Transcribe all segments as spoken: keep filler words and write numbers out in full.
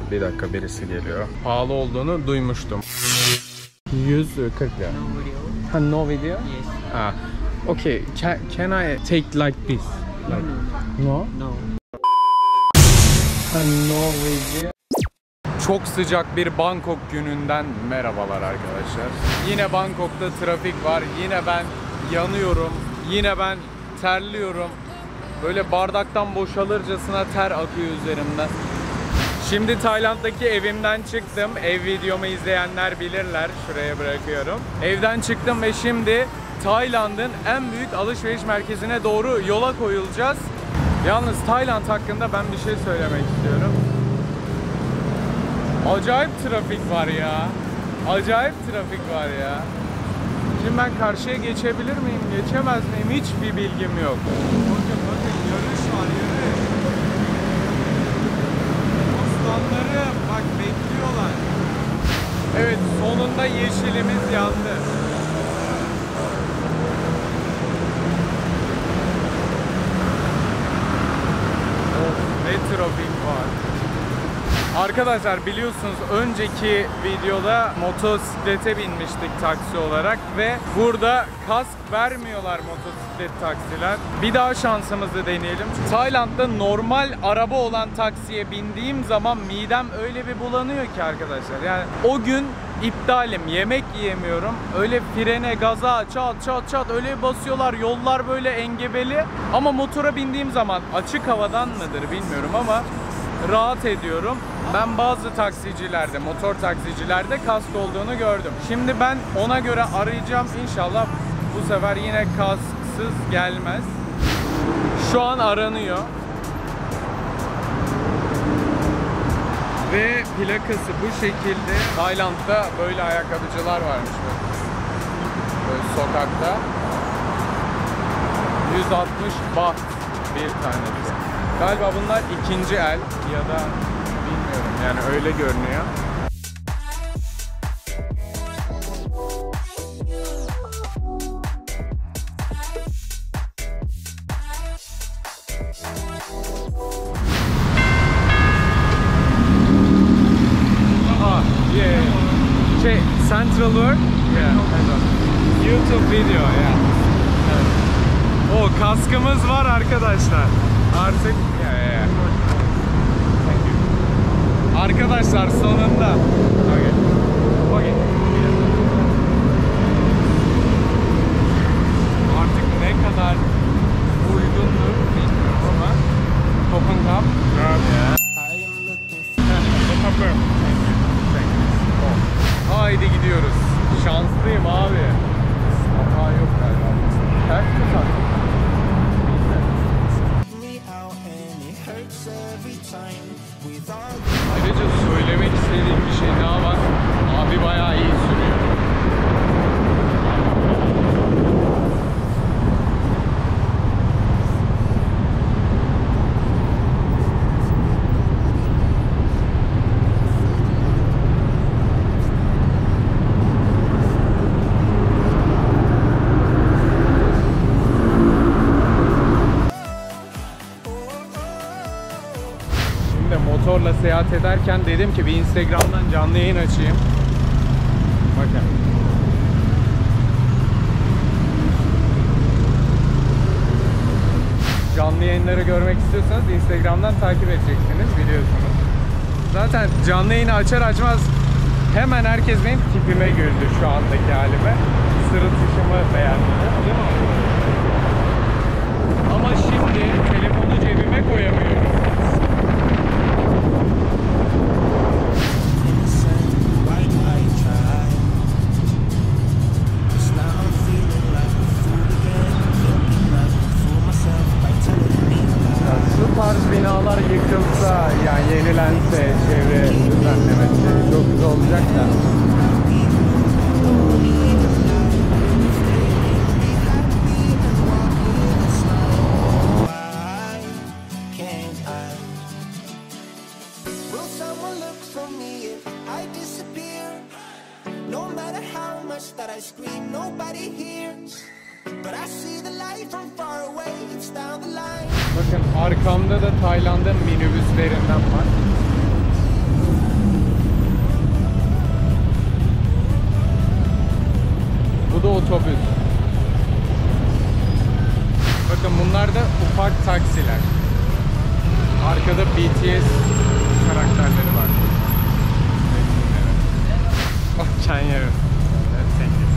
Bir dakika, birisi geliyor. Pahalı olduğunu duymuştum. yüz kırk lira. No video. Ha, no video? Yes. Ah, okay. Can, can I take like this? Like, no? No. Ha, no video. Çok sıcak bir Bangkok gününden merhabalar arkadaşlar. Yine Bangkok'ta trafik var. Yine ben yanıyorum. Yine ben terliyorum. Böyle bardaktan boşalırcasına ter akıyor üzerimden. Şimdi Tayland'daki evimden çıktım. Ev videomu izleyenler bilirler. Şuraya bırakıyorum. Evden çıktım ve şimdi Tayland'ın en büyük alışveriş merkezine doğru yola koyulacağız. Yalnız Tayland hakkında ben bir şey söylemek istiyorum. Acayip trafik var ya. Acayip trafik var ya. Şimdi ben karşıya geçebilir miyim, geçemez miyim? Hiçbir bilgim yok. Bakın bakın, yarış var, yarış. Aslanlarım bak, bekliyorlar. Evet, sonunda yeşilimiz yandı. Of, ne trafik var. Arkadaşlar biliyorsunuz önceki videoda motosiklete binmiştik taksi olarak ve burada kask vermiyorlar motosiklet taksiler. Bir daha şansımızı deneyelim. Tayland'da normal araba olan taksiye bindiğim zaman midem öyle bir bulanıyor ki arkadaşlar. Yani o gün iptalim, yemek yiyemiyorum. Öyle frene, gaza çat çat çat öyle basıyorlar. Yollar böyle engebeli. Ama motora bindiğim zaman açık havadan mıdır bilmiyorum ama rahat ediyorum. Ben bazı taksicilerde, motor taksicilerde kask olduğunu gördüm. Şimdi ben ona göre arayacağım. İnşallah bu sefer yine kasksız gelmez. Şu an aranıyor. Ve plakası bu şekilde. Tayland'da böyle ayakkabıcılar varmış böyle. Böyle sokakta. yüz altmış baht bir tanesi. Galiba bunlar ikinci el ya da bilmiyorum, yani öyle görünüyor. Ah, yeah. Şey, Central Work? Yeah. YouTube video, yeah. Evet. O kaskımız var arkadaşlar. Artık ya ya ya. Arkadaşlar sonunda. Okay. Okay. Artık ne kadar uygundur bilmiyorum ama Copen Cup. Yeah. Haydi gidiyoruz. Şanslıyım abi. Hata yok galiba. Ters mi sattın? Ayrıca söylemek istediğim bir şey daha var. Abi bayağı iyi sürüyor. Motorla seyahat ederken dedim ki bir Instagram'dan canlı yayın açayım. Bakın. Canlı yayınları görmek istiyorsanız Instagram'dan takip edeceksiniz, biliyorsunuz. Zaten canlı yayını açar açmaz hemen herkes benim tipime güldü, şu andaki halime. Sırıtışımı beğendiler, değil mi? Ama şimdi telefonu cebime koyamıyorum. Şu tarz binalar yıkılsa, yani yenilense, çevre düzenlemesi çok güzel olacak da. Bakın arkamda da Tayland'ın minibüslerinden var. otobüs. Bakın bunlar da ufak taksiler. Arkada B T S karakterleri var. Oh, can you? Thank you.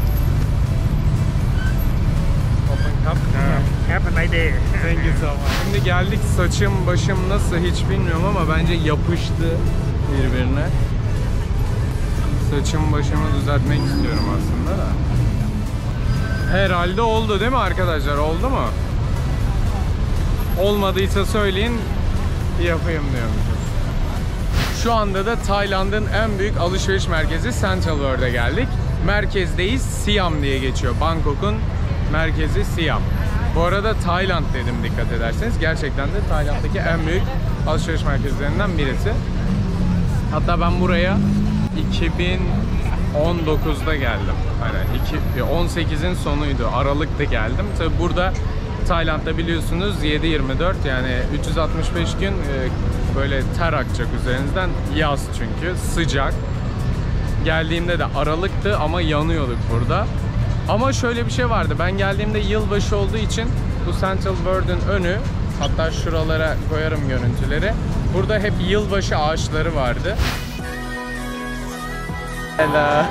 Open cup. Have a nice day. Thank you so much. Şimdi geldik, saçım başım nasıl hiç bilmiyorum ama bence yapıştı birbirine. Saçım başımı düzeltmek istiyorum aslında da. Herhalde oldu değil mi arkadaşlar? Oldu mu? Olmadıysa söyleyin, yapayım diyorum. Şu anda da Tayland'ın en büyük alışveriş merkezi Central World'e geldik. Merkezdeyiz. Siam diye geçiyor. Bangkok'un merkezi Siam. Bu arada Tayland dedim, dikkat ederseniz. Gerçekten de Tayland'daki en büyük alışveriş merkezlerinden birisi. Hatta ben buraya iki bin on dokuzda geldim. Hani on sekizin sonuydu. Aralık'ta geldim. Tabi burada Tayland'da biliyorsunuz yedi yirmi dört, yani üç yüz altmış beş gün böyle ter akacak üzerinizden. Yaz çünkü. Sıcak. Geldiğimde de Aralık'tı ama yanıyorduk burada. Ama şöyle bir şey vardı. Ben geldiğimde yılbaşı olduğu için bu Central World'ün önü, hatta şuralara koyarım görüntüleri. Burada hep yılbaşı ağaçları vardı. Hello.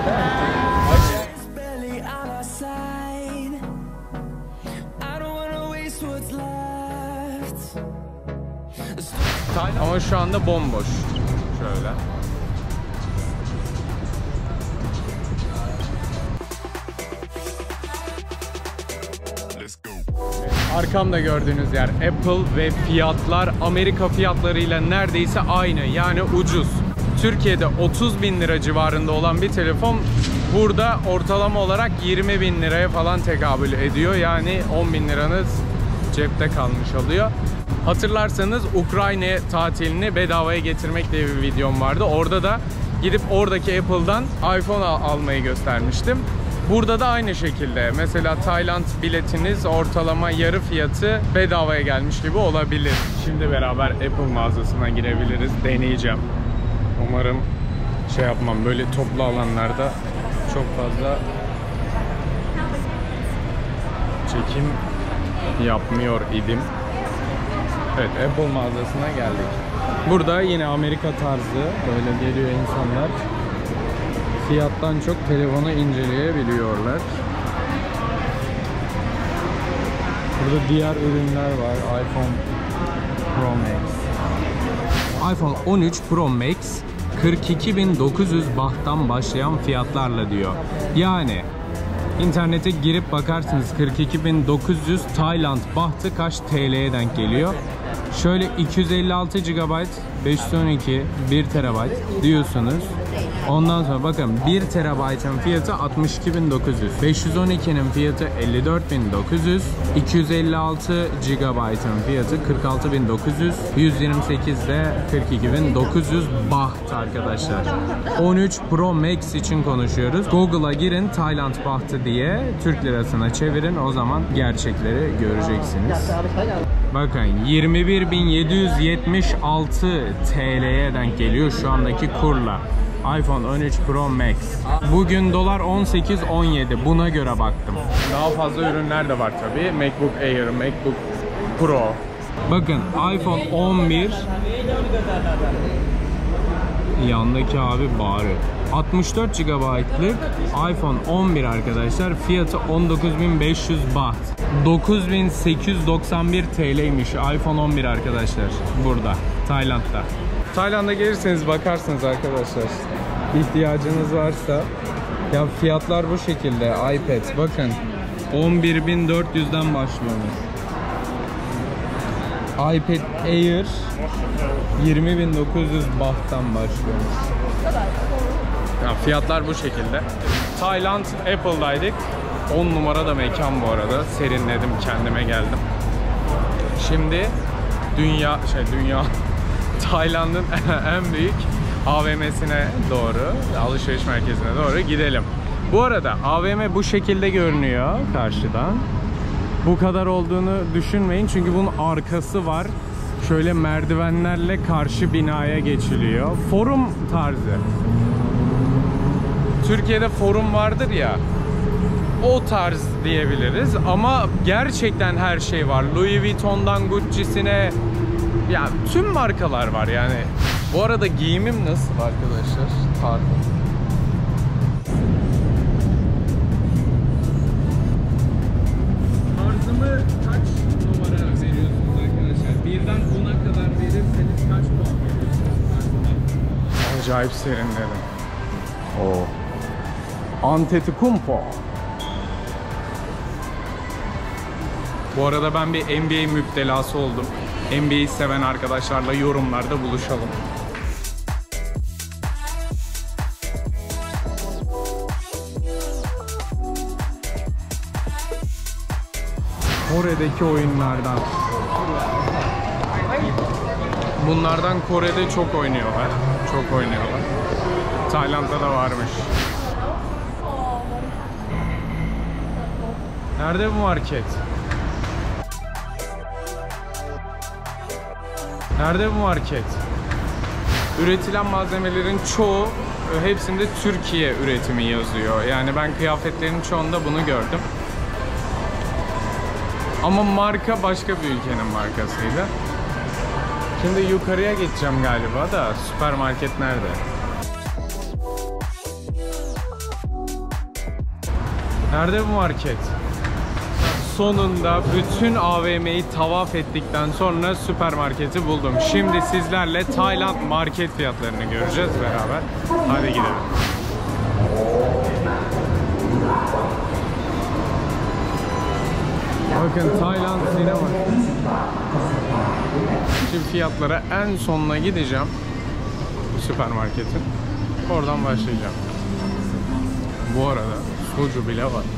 Ama şu anda bomboş. Şöyle. Arkamda gördüğünüz yer Apple ve fiyatlar Amerika fiyatlarıyla neredeyse aynı, yani ucuz. Türkiye'de otuz bin lira civarında olan bir telefon burada ortalama olarak yirmi bin liraya falan tekabül ediyor. Yani on bin liranız cepte kalmış oluyor. Hatırlarsanız Ukrayna tatilini bedavaya getirmek diye bir videom vardı. Orada da gidip oradaki Apple'dan iPhone al almayı göstermiştim. Burada da aynı şekilde. Mesela Tayland biletiniz ortalama yarı fiyatı bedavaya gelmiş gibi olabilir. Şimdi beraber Apple mağazasına girebiliriz. Deneyeceğim. Umarım şey yapmam. Böyle toplu alanlarda çok fazla çekim yapmıyor idim. Evet, Apple mağazasına geldik. Burada yine Amerika tarzı böyle geliyor insanlar. Fiyattan çok telefonu inceleyebiliyorlar. Burada diğer ürünler var. iPhone Pro Max. iPhone on üç Pro Max kırk iki bin dokuz yüz bahttan başlayan fiyatlarla diyor. Yani internete girip bakarsınız kırk iki bin dokuz yüz Tayland bahtı kaç T L'ye denk geliyor. Şöyle iki yüz elli altı gigabayt, beş yüz on iki, bir terabayt diyorsunuz. Ondan sonra bakın bir terabaytın fiyatı altmış iki bin dokuz yüz, beş yüz on ikinin fiyatı elli dört bin dokuz yüz, iki yüz elli altı gigabaytın fiyatı kırk altı bin dokuz yüz, yüz yirmi sekiz de kırk iki bin dokuz yüz baht arkadaşlar. on üç Pro Max için konuşuyoruz. Google'a girin Tayland bahtı diye, Türk lirasına çevirin, o zaman gerçekleri göreceksiniz. Bakın yirmi bir bin yedi yüz yetmiş altı T L'ye denk geliyor şu andaki kurla. iPhone on üç Pro Max. Bugün dolar on sekiz on yedi. Buna göre baktım. Daha fazla ürünler de var tabii. MacBook Air, MacBook Pro. Bakın iPhone on bir. Yandaki abi bari. altmış dört gigabaytlık iPhone on bir arkadaşlar. Fiyatı on dokuz bin beş yüz baht. dokuz bin sekiz yüz doksan bir T L'ymiş iPhone on bir arkadaşlar. Burada. Tayland'da. Tayland'a gelirseniz bakarsınız arkadaşlar. İhtiyacınız varsa. Ya fiyatlar bu şekilde. iPad bakın. on bir bin dört yüzden başlıyormuş. iPad Air yirmi bin dokuz yüz bahttan başlıyormuş. Ya fiyatlar bu şekilde. Tayland Apple'daydık. on numara da mekan bu arada. Serinledim, kendime geldim. Şimdi dünya şey dünya Tayland'ın en büyük A V M'sine doğru, alışveriş merkezine doğru gidelim. Bu arada A V M bu şekilde görünüyor karşıdan. Bu kadar olduğunu düşünmeyin çünkü bunun arkası var. Şöyle merdivenlerle karşı binaya geçiliyor. Forum tarzı. Türkiye'de forum vardır ya. o tarz diyebiliriz ama gerçekten her şey var. Louis Vuitton'dan Gucci'sine ya tüm markalar var yani. Bu arada giyimim nasıl arkadaşlar? Tarif. Tarzımı kaç numara veriyorsunuz arkadaşlar? Birden ona kadar verirseniz kaç puan veriyorsunuz tarzıma? Acayip serinledim. Oo. Antetokounmpo. Bu arada ben bir N B A müptelası oldum. N B A'yi seven arkadaşlarla yorumlarda buluşalım. Kore'deki oyunlardan. Bunlardan Kore'de çok oynuyorlar. Çok oynuyorlar. Tayland'da da varmış. Nerede bu market? Nerede bu market? Üretilen malzemelerin çoğu, hepsinde Türkiye üretimi yazıyor. Yani ben kıyafetlerin çoğunda bunu gördüm. Ama marka başka bir ülkenin markasıydı. Şimdi yukarıya geçeceğim galiba da süpermarket nerede? Nerede bu market? Sonunda bütün A V M'yi tavaf ettikten sonra süpermarketi buldum. Şimdi sizlerle Tayland market fiyatlarını göreceğiz beraber. Hadi gidelim. Bakın Tayland sinema. Şimdi fiyatlara en sonuna gideceğim. Süpermarketin. Oradan başlayacağım. Bu arada soju bile var.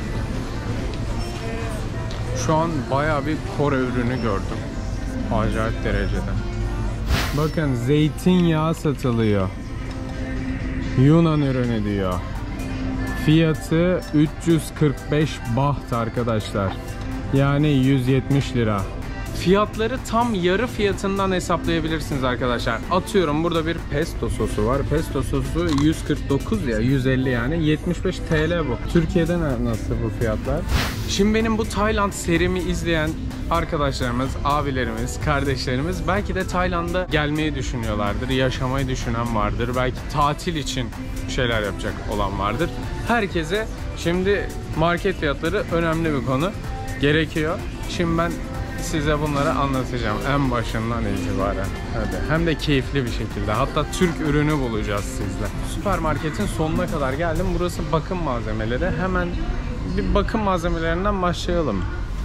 Şu an bayağı bir Kore ürünü gördüm. Acayip derecede. Bakın zeytinyağı satılıyor. Yunan ürünü diyor. Fiyatı üç yüz kırk beş baht arkadaşlar. Yani yüz yetmiş lira. Fiyatları tam yarı fiyatından hesaplayabilirsiniz arkadaşlar. Atıyorum burada bir pesto sosu var. Pesto sosu yüz kırk dokuz ya, yüz elli yani. yetmiş beş TL bu. Türkiye'de nasıl bu fiyatlar? Şimdi benim bu Tayland serimi izleyen arkadaşlarımız, abilerimiz, kardeşlerimiz belki de Tayland'a gelmeyi düşünüyorlardır. Yaşamayı düşünen vardır. Belki tatil için şeyler yapacak olan vardır. Herkese şimdi market fiyatları önemli bir konu. Gerekiyor. Şimdi ben size bunları anlatacağım en başından itibaren. Hadi. Hem de keyifli bir şekilde. Hatta Türk ürünü bulacağız sizle. Süpermarketin sonuna kadar geldim. Burası bakım malzemeleri. Hemen bir bakım malzemelerinden başlayalım.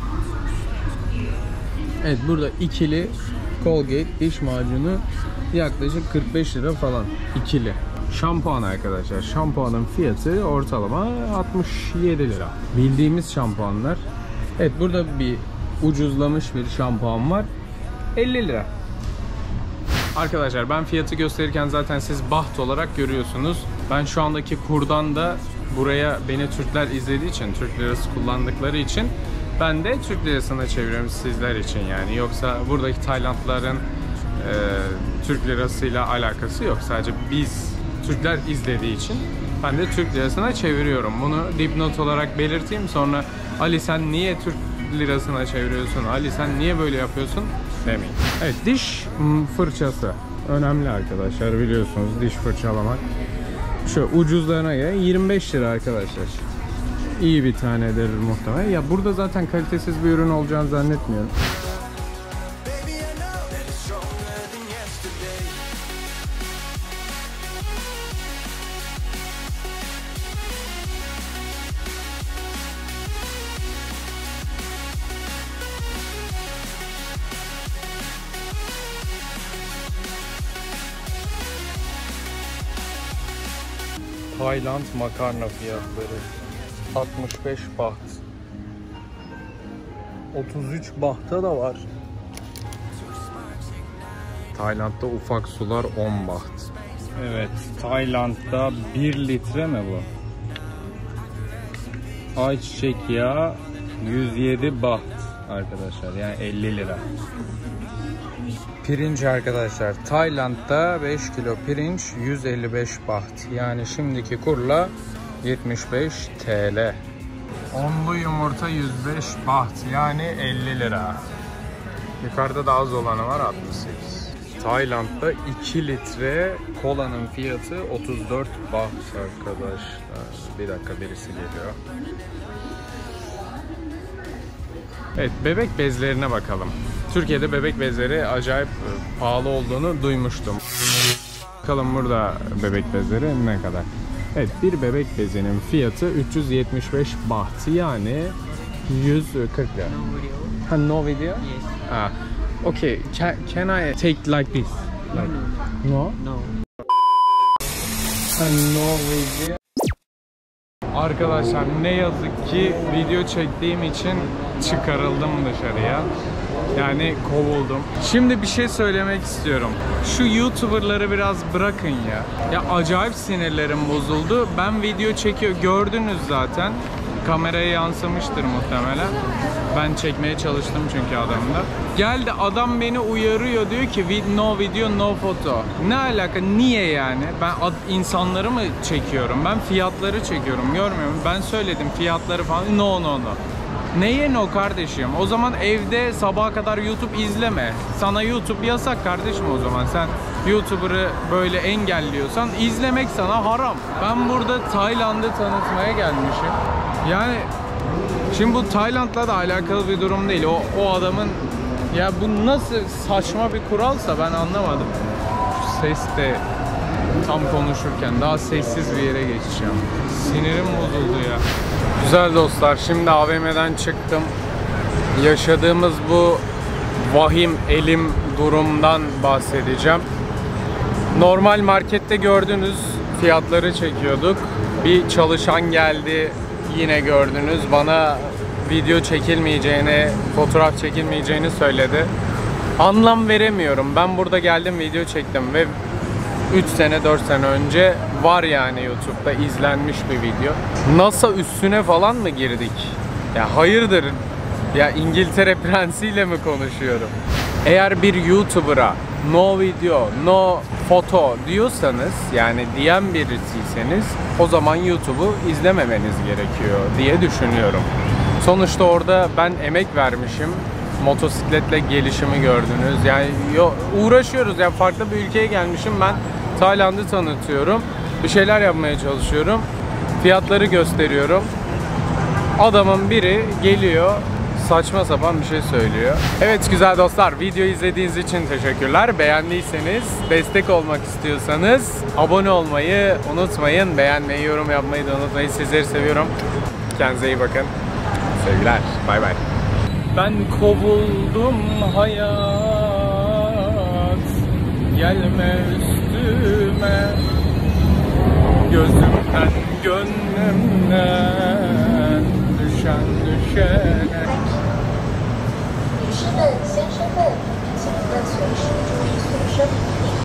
Evet, burada ikili Colgate diş macunu yaklaşık kırk beş lira falan. İkili. Şampuan arkadaşlar. Şampuanın fiyatı ortalama altmış yedi lira. Bildiğimiz şampuanlar. Evet, burada bir ucuzlamış bir şampuan var. elli lira. Arkadaşlar ben fiyatı gösterirken zaten siz baht olarak görüyorsunuz. Ben şu andaki kurdan da buraya beni Türkler izlediği için, Türk lirası kullandıkları için ben de Türk lirasına çeviriyorum sizler için yani. Yoksa buradaki Taylandlıların e, Türk lirasıyla alakası yok. Sadece biz Türkler izlediği için ben de Türk lirasına çeviriyorum. Bunu dipnot olarak belirteyim, sonra Ali sen niye Türk lirasına çeviriyorsun, Ali sen niye böyle yapıyorsun demeyin. Evet, diş fırçası önemli arkadaşlar, biliyorsunuz diş fırçalamak. Şu ucuzlarına göre yirmi beş lira arkadaşlar. İyi bir tanedir muhtemelen. Ya burada zaten kalitesiz bir ürün olacağını zannetmiyorum. Tayland makarna fiyatları altmış beş baht. otuz üç bahta da var. Tayland'da ufak sular on baht. Evet, Tayland'da bir litre mi bu? Ayçiçek yağı yüz yedi baht arkadaşlar, yani elli lira. Pirinç arkadaşlar, Tayland'da beş kilo pirinç yüz elli beş baht, yani şimdiki kurla yetmiş beş TL. Onlu yumurta yüz beş baht, yani elli lira. Yukarıda da az olanı var, altmış sekiz. Tayland'da iki litre kolanın fiyatı otuz dört baht arkadaşlar. Bir dakika, birisi geliyor. Evet, bebek bezlerine bakalım. Türkiye'de bebek bezleri acayip pahalı olduğunu duymuştum. Bakalım burada bebek bezleri ne kadar? Evet, bir bebek bezinin fiyatı üç yüz yetmiş beş baht, yani yüz kırk lira. Ha, no video? Yes. Ah, okay. Can, can I take like this? Like, no? No. Ha, no video. Arkadaşlar, ne yazık ki video çektiğim için çıkarıldım dışarıya. Yani kovuldum. Şimdi bir şey söylemek istiyorum. Şu YouTuber'ları biraz bırakın ya. Ya acayip sinirlerim bozuldu. Ben video çekiyor, gördünüz zaten. Kameraya yansımıştır muhtemelen. Ben çekmeye çalıştım çünkü adamda. Geldi adam beni uyarıyor, diyor ki no video no photo. Ne alaka? Niye yani? Ben insanları mı çekiyorum? Ben fiyatları çekiyorum. Görmüyor musun? Ben söyledim fiyatları falan. No no no. Neye no kardeşim? O zaman evde sabaha kadar YouTube izleme. Sana YouTube yasak kardeşim o zaman. Sen YouTuber'ı böyle engelliyorsan izlemek sana haram. Ben burada Tayland'ı tanıtmaya gelmişim. Yani şimdi bu Tayland'la da alakalı bir durum değil. O, o adamın, ya bu nasıl saçma bir kuralsa ben anlamadım. Şu ses de tam konuşurken daha sessiz bir yere geçeceğim. Sinirim bozuldu ya. Güzel dostlar, şimdi A V M'den çıktım. Yaşadığımız bu vahim elim durumdan bahsedeceğim. Normal markette gördünüz, fiyatları çekiyorduk. Bir çalışan geldi, yine gördünüz. Bana video çekilmeyeceğini, fotoğraf çekilmeyeceğini söyledi. Anlam veremiyorum. Ben burada geldim, video çektim ve üç sene dört sene önce var yani YouTube'da izlenmiş bir video. NASA üssüne falan mı girdik? Ya hayırdır? Ya İngiltere prensiyle mi konuşuyorum? Eğer bir YouTuber'a no video, no foto diyorsanız, yani diyen birisiyseniz, o zaman YouTube'u izlememeniz gerekiyor diye düşünüyorum. Sonuçta orada ben emek vermişim. Motosikletle gelişimi gördünüz. Yani uğraşıyoruz. Yani farklı bir ülkeye gelmişim. Ben Tayland'ı tanıtıyorum. Bir şeyler yapmaya çalışıyorum. Fiyatları gösteriyorum. Adamın biri geliyor, saçma sapan bir şey söylüyor. Evet güzel dostlar, videoyu izlediğiniz için teşekkürler. Beğendiyseniz, destek olmak istiyorsanız abone olmayı unutmayın. Beğenmeyi, yorum yapmayı da unutmayın. Sizleri seviyorum. Kendinize iyi bakın. Sevgiler. Bay bay. Ben kovuldum hayat, gelme üstüme, gözümden gönlümden düşen düşene. 女士们、先生们，请您随时注意随身物品。